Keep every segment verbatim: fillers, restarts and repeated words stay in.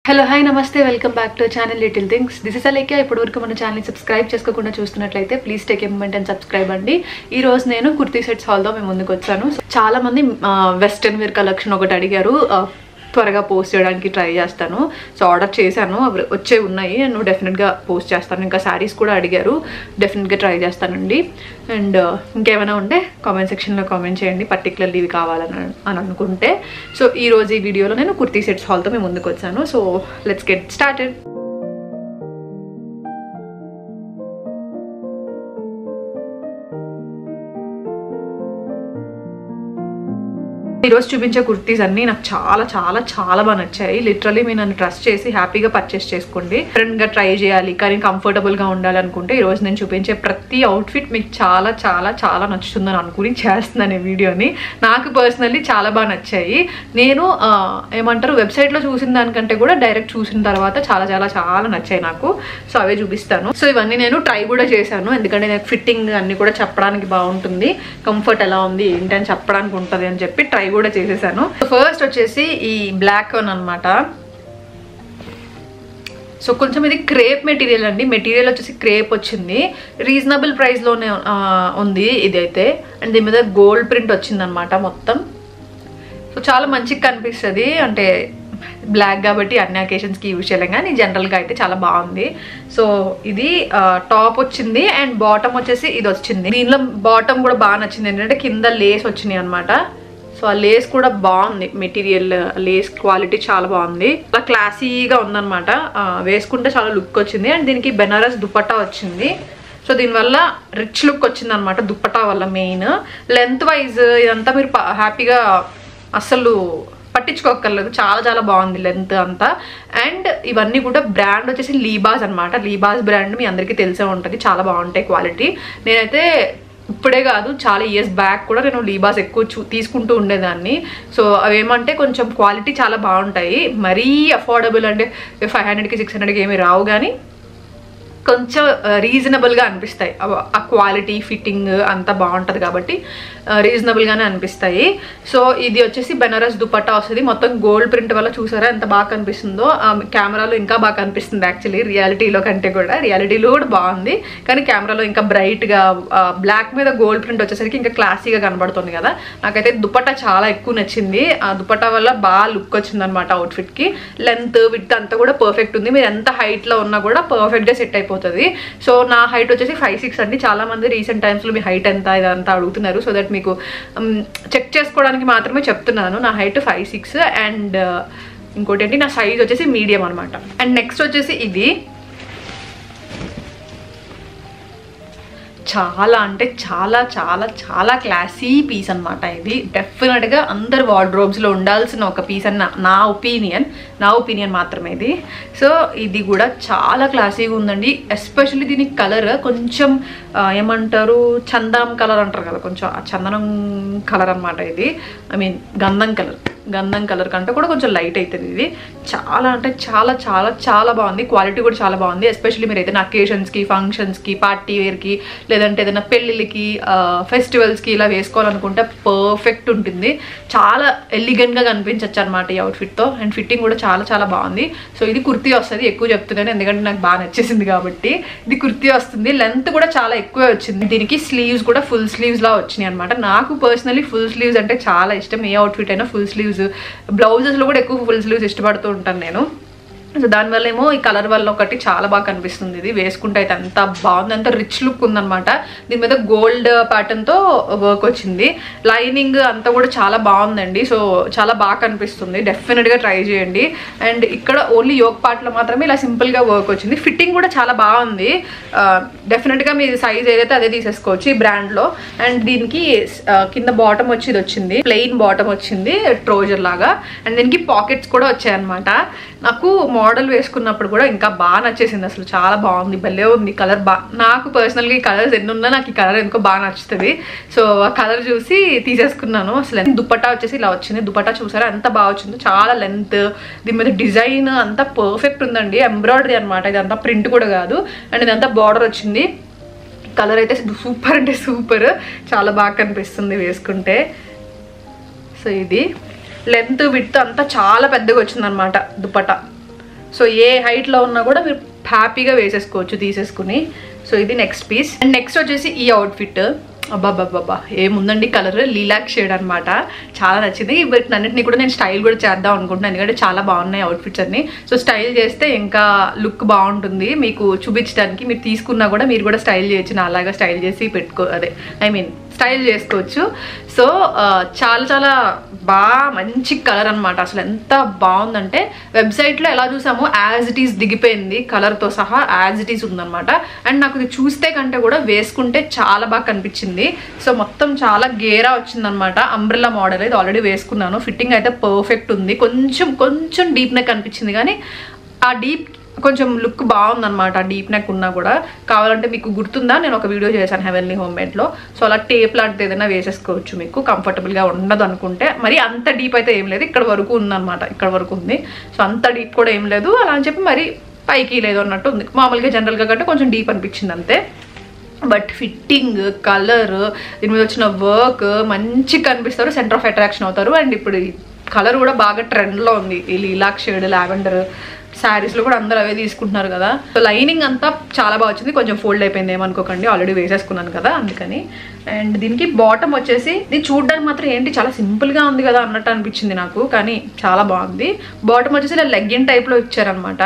Hello hi నమస్తే welcome back to channel little things. This is Alekhya. ఇప్పటివరకు మన ఛానల్ని సబ్స్క్రైబ్ చేసుకోకుండా చూస్తున్నట్లయితే please take a moment and subscribe అండి. ఈ రోజు నేను కుర్తీ సెట్స్ హాల్తో మేము ముందుకు వచ్చాను. చాలా మంది వెస్టర్న్ వేర్ కలెక్షన్ ఒకటి అడిగారు, త్వరగా పోస్ట్ చేయడానికి ట్రై చేస్తాను. సో ఆర్డర్ చేశాను, అవి వచ్చే ఉన్నాయి, నేను డెఫినెట్గా పోస్ట్ చేస్తాను. ఇంకా శారీస్ కూడా అడిగారు, డెఫినెట్గా ట్రై చేస్తానండి. అండ్ ఇంకేమైనా ఉంటే కామెంట్ సెక్షన్లో కామెంట్ చేయండి, పర్టికులర్లీ ఇవి కావాలని అని అనుకుంటే. సో ఈరోజు ఈ వీడియోలో నేను కుర్తీ సెట్స్ హాల్తో మేము ముందుకు వచ్చాను. So let's get started. ఈరోజు చూపించే కుర్తీస్ అన్నీ నాకు చాలా చాలా చాలా బాగా నచ్చాయి. లిటరలీ మీరు నన్ను ట్రస్ట్ చేసి హ్యాపీగా పర్చేస్ చేసుకోండి. డిఫరెంట్గా ట్రై చేయాలి కానీ కంఫర్టబుల్గా ఉండాలనుకుంటే ఈరోజు నేను చూపించే ప్రతి అవుట్ఫిట్ మీకు చాలా చాలా చాలా నచ్చుతుందని అనుకుని చేస్తున్నాను ఈ వీడియోని. నాకు పర్సనల్లీ చాలా బాగా నచ్చాయి. నేను ఏమంటారు వెబ్సైట్లో చూసిన దానికంటే కూడా డైరెక్ట్ చూసిన తర్వాత చాలా చాలా చాలా నచ్చాయి నాకు. సో అవే చూపిస్తాను. సో ఇవన్నీ నేను ట్రై కూడా చేశాను, ఎందుకంటే నాకు ఫిట్టింగ్ అన్ని కూడా చెప్పడానికి బాగుంటుంది, కంఫర్ట్ ఎలా ఉంది ఏంటని చెప్పడానికి ఉంటుంది అని చెప్పి ట్రై కూడా చేసేసాను. ఫస్ట్ వచ్చేసి ఈ బ్లాక్ వన్ అనమాట. సో కొంచెం ఇది క్రేప్ మెటీరియల్ అండి. మెటీరియల్ వచ్చేసి క్రేప్ వచ్చింది, రీజనబుల్ ప్రైస్లోనే ఉంది ఇదైతే. అండ్ దీని మీద గోల్డ్ ప్రింట్ వచ్చింది అనమాట మొత్తం. సో చాలా మంచిగా కనిపిస్తుంది, అంటే బ్లాక్ కాబట్టి అన్ని అకేషన్స్కి యూజ్ చేయలేం, కానీ జనరల్గా అయితే చాలా బాగుంది. సో ఇది టాప్ వచ్చింది అండ్ బాటమ్ వచ్చేసి ఇది వచ్చింది. దీనిలో బాటమ్ కూడా బాగా నచ్చింది, ఏంటంటే కింద లేస్ వచ్చినాయి అనమాట. సో ఆ లేస్ కూడా బాగుంది, మెటీరియల్ లేస్ క్వాలిటీ చాలా బాగుంది, చాలా క్లాసీగా ఉందన్నమాట. వేసుకుంటే చాలా లుక్ వచ్చింది. అండ్ దీనికి బెనారస్ దుపట్టా వచ్చింది. సో దీనివల్ల రిచ్ లుక్ వచ్చింది అనమాట దుపట్టా వల్ల. మెయిన్ లెంత్ వైజ్ ఇదంతా మీరు హ్యాపీగా అస్సలు పట్టించుకోక్కర్లేదు, చాలా చాలా బాగుంది లెంత్ అంతా. అండ్ ఇవన్నీ కూడా బ్రాండ్ వచ్చేసి లీబాస్ అనమాట. లీబాస్ బ్రాండ్ మీ అందరికీ తెలిసే ఉంటుంది, చాలా బాగుంటాయి క్వాలిటీ. నేనైతే ఇప్పుడే కాదు చాలా ఇయర్స్ బ్యాక్ కూడా నేను లీబాస్ ఎక్కువ చూ తీసుకుంటూ ఉండేదాన్ని. సో అవేమంటే కొంచెం క్వాలిటీ చాలా బాగుంటాయి, మరీ అఫోర్డబుల్ అంటే ఫైవ్ హండ్రెడ్కి సిక్స్ హండ్రెడ్కి ఏమీ రావు, కానీ కొంచెం రీజనబుల్గా అనిపిస్తాయి. ఆ క్వాలిటీ ఫిట్టింగ్ అంతా బాగుంటుంది కాబట్టి రీజనబుల్గానే అనిపిస్తాయి. సో ఇది వచ్చేసి బెనారస్ దుపట్టా వస్తుంది, మొత్తం గోల్డ్ ప్రింట్ వల్ల చూసారా ఎంత బాగా కనిపిస్తుందో. కెమెరాలో ఇంకా బాగా కనిపిస్తుంది యాక్చువల్లీ, రియాలిటీలో కంటే కూడా. రియాలిటీలో కూడా బాగుంది కానీ కెమెరాలో ఇంకా బ్రైట్గా బ్లాక్ మీద గోల్డ్ ప్రింట్ వచ్చేసరికి ఇంకా క్లాసీగా కనబడుతుంది కదా. నాకైతే దుపట్టా చాలా ఎక్కువ నచ్చింది. ఆ దుపట్టా వల్ల బాగా లుక్ వచ్చింది అనమాట అవుట్ఫిట్కి. లెంత్ విడ్త్ అంతా కూడా పర్ఫెక్ట్ ఉంది, మీరు ఎంత హైట్లో ఉన్నా కూడా పర్ఫెక్ట్గా సెట్ అయిపోతుంది. సో నా హైట్ వచ్చేసి ఫైవ్ సిక్స్ అండి. చాలా మంది రీసెంట్ టైమ్స్లో మీ హైట్ ఎంత ఇదంతా అడుగుతున్నారు, సో దట్ మీకు చెక్ చేసుకోవడానికి మాత్రమే చెప్తున్నాను. నా హైట్ ఫైవ్ సిక్స్ అండ్ ఇంకోటి ఏంటి నా సైజ్ వచ్చేసి మీడియం అనమాట. అండ్ నెక్స్ట్ వచ్చేసి ఇది చాలా అంటే చాలా చాలా చాలా క్లాసీ పీస్ అనమాట. ఇది డెఫినెట్గా అందరు వార్డ్రోబ్స్లో ఉండాల్సిన ఒక పీస్ అని నా ఒపీనియన్ నా ఒపీనియన్ మాత్రమే ఇది. సో ఇది కూడా చాలా క్లాసీగా ఉందండి. ఎస్పెషల్లీ దీని కలర్ కొంచెం ఏమంటారు చందనం కలర్ అంటారు కదా, కొంచెం చందనం కలర్ అనమాట ఇది. ఐ మీన్ గంధం కలర్ గంధం కలర్ కంటే కూడా కొంచెం లైట్ అవుతుంది ఇది. చాలా అంటే చాలా చాలా చాలా బాగుంది, క్వాలిటీ కూడా చాలా బాగుంది. ఎస్పెషల్లీ మీరు ఏదైనా అకేషన్స్కి, ఫంక్షన్స్కి, పార్టీ వేర్కి, లేదంటే ఏదైనా పెళ్ళిళ్ళకి, ఫెస్టివల్స్కి ఇలా వేసుకోవాలనుకుంటే పర్ఫెక్ట్ ఉంటుంది. చాలా ఎలిగెంట్గా కనిపించచ్చు అనమాట ఈ అవుట్ఫిట్తో. అండ్ ఫిట్టింగ్ కూడా చాలా చాలా బాగుంది. సో ఇది కుర్తీ వస్తుంది, ఎక్కువ చెప్తున్నాను ఎందుకంటే నాకు బాగా నచ్చేసింది కాబట్టి. ఇది కుర్తీ వస్తుంది, లెంత్ కూడా చాలా ఎక్కువే వచ్చింది. దీనికి స్లీవ్స్ కూడా ఫుల్ స్లీవ్స్ లా వచ్చినాయి అనమాట. నాకు పర్సనలీ ఫుల్ స్లీవ్స్ అంటే చాలా ఇష్టం. ఏ అవుట్ఫిట్ అయినా ఫుల్ స్లీవ్స్, బ్లౌజెస్లో కూడా ఎక్కువ ఫుల్ స్లీవ్స్ ఇష్టపడుతూ ఉంటాను నేను. సో దానివల్ల ఏమో ఈ కలర్ వల్ల ఒకటి చాలా బాగా కనిపిస్తుంది. ఇది వేసుకుంటే అయితే అంత బాగుంది, అంత రిచ్ లుక్ ఉందనమాట. దీని మీద గోల్డ్ ప్యాటర్న్తో వర్క్ వచ్చింది, లైనింగ్ అంతా కూడా చాలా బాగుందండి. సో చాలా బాగా కనిపిస్తుంది, డెఫినెట్గా ట్రై చేయండి. అండ్ ఇక్కడ ఓన్లీ యోక్ పార్ట్లో మాత్రమే ఇలా సింపుల్గా వర్క్ వచ్చింది. ఫిట్టింగ్ కూడా చాలా బాగుంది, డెఫినెట్గా మీ సైజ్ ఏదైతే అదే తీసేసుకోవచ్చు ఈ బ్రాండ్లో. అండ్ దీనికి కింద బాటమ్ వచ్చి ఇది వచ్చింది, ప్లెయిన్ బాటమ్ వచ్చింది ట్రౌజర్ లాగా. అండ్ దీనికి పాకెట్స్ కూడా వచ్చాయన్నమాట. నాకు మోడల్ వేసుకున్నప్పుడు కూడా ఇంకా బాగా నచ్చేసింది, అసలు చాలా బాగుంది, భలే ఉంది కలర్. బా నాకు పర్సనల్గా ఈ కలర్స్ ఎన్ని ఉన్నా నాకు ఈ కలర్ ఎందుకో బాగా నచ్చుతుంది. సో ఆ కలర్ చూసి తీసేసుకున్నాను. అసలు దుపట్టా వచ్చేసి ఇలా వచ్చింది, దుపట్టా చూసారా ఎంత బాగా వచ్చిందో, చాలా లెంత్, దీని మీద డిజైన్ అంతా పర్ఫెక్ట్ ఉందండి. ఎంబ్రాయిడరీ అనమాట, ఇది అంతా ప్రింట్ కూడా కాదు. అండ్ ఇదంతా బార్డర్ వచ్చింది. కలర్ అయితే సూపర్ అంటే సూపర్, చాలా బాగా కనిపిస్తుంది వేసుకుంటే. సో ఇది లెంత్ విడ్త్ అంతా చాలా పెద్దగా వచ్చిందనమాట దుపట్టా. సో ఏ హైట్లో ఉన్నా కూడా మీరు హ్యాపీగా వేసేసుకోవచ్చు తీసేసుకుని. సో ఇది నెక్స్ట్ పీస్. అండ్ నెక్స్ట్ వచ్చేసి ఈ అవుట్ఫిట్. అబ్బాబ్బాబ్బా ఏముందండి, కలర్ లీలాక్ షేడ్ అనమాట. చాలా నచ్చింది. బట్ అన్నింటినీ కూడా నేను స్టైల్ కూడా చేద్దాం అనుకుంటున్నాను, ఎందుకంటే చాలా బాగున్నాయి అవుట్ఫిట్స్ అన్ని. సో స్టైల్ చేస్తే ఇంకా లుక్ బాగుంటుంది మీకు చూపించడానికి. మీరు తీసుకున్నా కూడా మీరు కూడా స్టైల్ చేయొచ్చు, నా అలాగా స్టైల్ చేసి పెట్టుకో అదే ఐ మీన్ స్టైల్ చేసుకోవచ్చు. సో చాలా చాలా బాగా మంచి కలర్ అనమాట. అసలు ఎంత బాగుందంటే వెబ్సైట్లో ఎలా చూసామో యాజ్ ఇట్ ఈస్ దిగిపోయింది, కలర్తో సహా యాజ్ ఇట్ ఈస్ ఉందన్నమాట. అండ్ నాకు ఇది చూస్తే కంటే కూడా వేసుకుంటే చాలా బాగా కనిపించింది. సో మొత్తం చాలా గేరా వచ్చిందనమాట. అంబ్రెల్లా మోడల్ ఇది ఆల్రెడీ వేసుకున్నాను. ఫిట్టింగ్ అయితే పర్ఫెక్ట్ ఉంది. కొంచెం కొంచెం డీప్ నెక్ అనిపించింది, కానీ ఆ డీప్ కొంచెం లుక్ బాగుందన్నమాట. డీప్ నెక్ ఉన్నా కూడా. కావాలంటే మీకు గుర్తుందా, నేను ఒక వీడియో చేశాను హెవెన్లీ హోమ్మేడ్లో. సో అలా టేప్ లాంటిది ఏదైనా వేసేసుకోవచ్చు మీకు కంఫర్టబుల్గా ఉండదు అనుకుంటే. మరి అంత డీప్ అయితే ఏం లేదు, ఇక్కడ వరకు ఉందన్నమాట, ఇక్కడ వరకు ఉంది. సో అంత డీప్ కూడా ఏం లేదు, అలా అని చెప్పి మరి పైకి లేదు అన్నట్టు ఉంది. మామూలుగా జనరల్గా కంటే కొంచెం డీప్ అనిపించింది అంతే. బట్ ఫిట్టింగ్, కలర్, దీని మీద వచ్చిన వర్క్ మంచిగా కనిపిస్తారు, సెంటర్ ఆఫ్ అట్రాక్షన్ అవుతారు. అండ్ ఇప్పుడు కలర్ కూడా బాగా ట్రెండ్లో ఉంది, ఈ లీలాక్ షేడ్ లావెండర్. శారీస్లో కూడా అందరూ అవే తీసుకుంటున్నారు కదా. సో లైనింగ్ అంతా చాలా బాగా వచ్చింది. కొంచెం ఫోల్డ్ అయిపోయింది ఏమనుకోకండి, ఆల్రెడీ వేసేసుకున్నాను కదా అందుకని. అండ్ దీనికి బాటమ్ వచ్చేసి ఇది చూడడానికి మాత్రం ఏంటి చాలా సింపుల్గా ఉంది కదా అన్నట్టు అనిపించింది నాకు, కానీ చాలా బాగుంది. బాటమ్ వచ్చేసి ఇలా లెగ్గిన్ టైప్లో ఇచ్చారనమాట.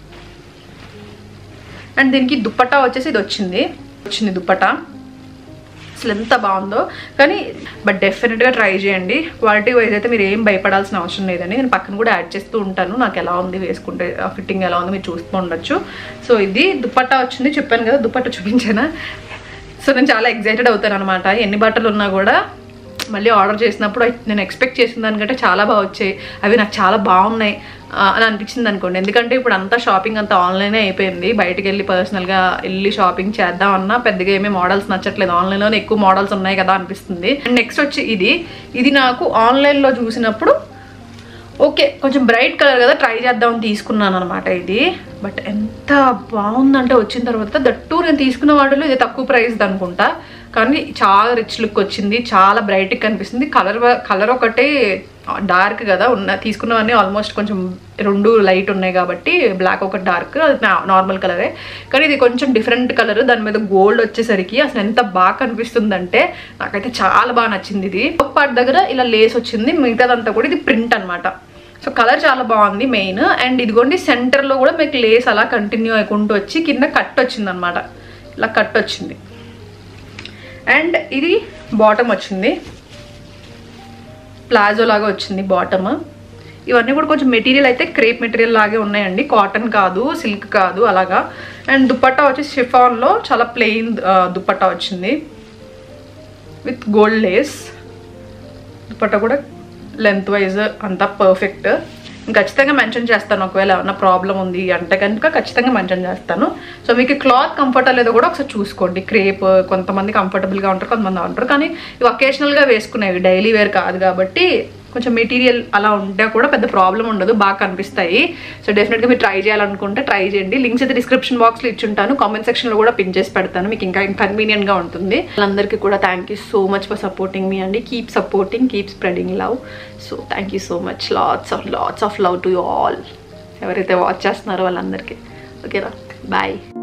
అండ్ దీనికి దుప్పట్టా వచ్చేసి ఇది వచ్చింది వచ్చింది దుప్పట్టా. అసలు ఎంత బాగుందో. కానీ బట్ డెఫినెట్గా ట్రై చేయండి. క్వాలిటీ వైజ్ అయితే మీరు ఏం భయపడాల్సిన అవసరం లేదండి. నేను పక్కన కూడా యాడ్ చేస్తూ ఉంటాను నాకు ఎలా ఉంది వేసుకుంటే, ఆ ఫిట్టింగ్ ఎలా ఉంది మీరు చూస్తూ ఉండొచ్చు. సో ఇది దుప్పట్టా వచ్చింది, చెప్పాను కదా దుప్పట్టా చూపించానా. సో నేను చాలా ఎక్సైటెడ్ అవుతాను అనమాట. ఎన్ని బట్టలు ఉన్నా కూడా మళ్ళీ ఆర్డర్ చేసినప్పుడు నేను ఎక్స్పెక్ట్ చేసిన దానికంటే చాలా బాగా వచ్చాయి, అవి నాకు చాలా బాగున్నాయి అని అనిపించింది అనుకోండి. ఎందుకంటే ఇప్పుడు అంతా షాపింగ్ అంతా ఆన్లైనే అయిపోయింది. బయటకు వెళ్ళి పర్సనల్గా వెళ్ళి షాపింగ్ చేద్దామన్నా పెద్దగా ఏమీ మోడల్స్ నచ్చట్లేదు, ఆన్లైన్లోనే ఎక్కువ మోడల్స్ ఉన్నాయి కదా అనిపిస్తుంది. అండ్ నెక్స్ట్ వచ్చి ఇది ఇది నాకు ఆన్లైన్లో చూసినప్పుడు ఓకే కొంచెం బ్రైట్ కలర్ కదా ట్రై చేద్దామని తీసుకున్నాను అనమాట ఇది. బట్ ఎంత బాగుందంటే వచ్చిన తర్వాత దట్టు నేను తీసుకున్న వాటిలో ఇది తక్కువ ప్రైస్ అనుకుంటా, కానీ చాలా రిచ్ లుక్ వచ్చింది, చాలా బ్రైట్గా కనిపిస్తుంది. కలర్ కలర్ ఒకటే డార్క్ కదా ఉన్న తీసుకున్నవన్నీ ఆల్మోస్ట్ కొంచెం రెండు లైట్ ఉన్నాయి కాబట్టి బ్లాక్ ఒకటి డార్క్, అది నార్మల్ కలరే. కానీ ఇది కొంచెం డిఫరెంట్ కలర్, దాని మీద గోల్డ్ వచ్చేసరికి అసలు ఎంత బాగా కనిపిస్తుందంటే నాకైతే చాలా బాగా నచ్చింది. ఇది ఒక పార్ట్ దగ్గర ఇలా లేస్ వచ్చింది, మిగతాదంతా కూడా ఇది ప్రింట్ అనమాట. సో కలర్ చాలా బాగుంది మెయిన్. అండ్ ఇదిగోండి సెంటర్లో కూడా మీకు లేస్ అలా కంటిన్యూ అయికుంటూ వచ్చి కింద కట్ వచ్చింది అనమాట, ఇలా కట్ వచ్చింది. అండ్ ఇది బాటమ్ వచ్చింది, ప్లాజో లాగా వచ్చింది బాటమ్. ఇవన్నీ కూడా కొంచెం మెటీరియల్ అయితే క్రేప్ మెటీరియల్ లాగే ఉన్నాయండి, కాటన్ కాదు, సిల్క్ కాదు అలాగా. అండ్ దుపట్టా వచ్చి షిఫాన్లో చాలా ప్లెయిన్ దుపట్టా వచ్చింది విత్ గోల్డ్ లేస్. దుపట్టా కూడా లెంత్ వైజ్ అంతా పర్ఫెక్ట్. ఖచ్చితంగా మెన్షన్ చేస్తాను ఒకవేళ ఏమన్నా ప్రాబ్లం ఉంది అంటే కనుక ఖచ్చితంగా మెన్షన్ చేస్తాను. సో మీకు క్లాత్ కంఫర్ట్ లేదో కూడా ఒకసారి చూసుకోండి. క్రేప్ కొంతమంది కంఫర్టబుల్గా ఉంటారు, కొంతమంది ఉంటారు, కానీ ఇవి ఒకేషనల్గా వేసుకునేవి, డైలీ వేర్ కాదు కాబట్టి కొంచెం మెటీరియల్ అలా ఉంటే కూడా పెద్ద ప్రాబ్లం ఉండదు, బాగా కనిపిస్తాయి. సో డెఫినెట్గా మీరు ట్రై చేయాలనుకుంటే ట్రై చేయండి. లింక్స్ అయితే డిస్క్రిప్షన్ బాక్స్లో ఇచ్చుంటాను, కామెంట్ సెక్షన్లో కూడా పిన్ చేసి పెడతాను, మీకు ఇంకా కన్వీనియంట్గా ఉంటుంది. వాళ్ళందరికీ కూడా thank you so much for supporting మీ అండి. Keep supporting, keep spreading love. So thank you so much. Lots of lots of love to you all ఎవరైతే వాచ్ చేస్తున్నారో వాళ్ళందరికీ. ఓకేనా, బాయ్.